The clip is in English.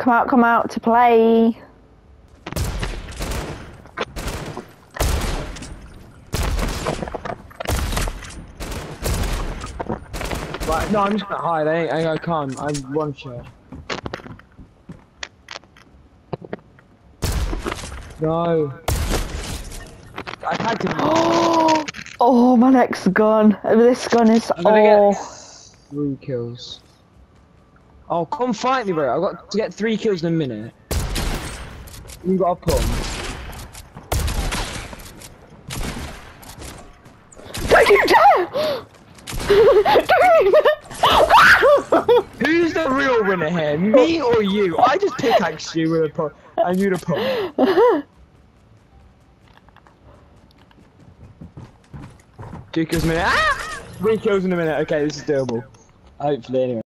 come out to play. Right, no, I'm just gonna hide. I can't. I'm one shot. No. I tagged him. Oh, my next gun. This gun is. I'm gonna get 3 kills. Oh, come fight me, bro. I've got to get 3 kills in a minute. You got a pump. Don't you dare! Don't you dare! Who's the real winner here? Me or you? I just pickaxed you with a pump, and you the pump. 2 kills a minute. Ah! 3 kills in a minute. Okay, this is doable. Hopefully, anyway.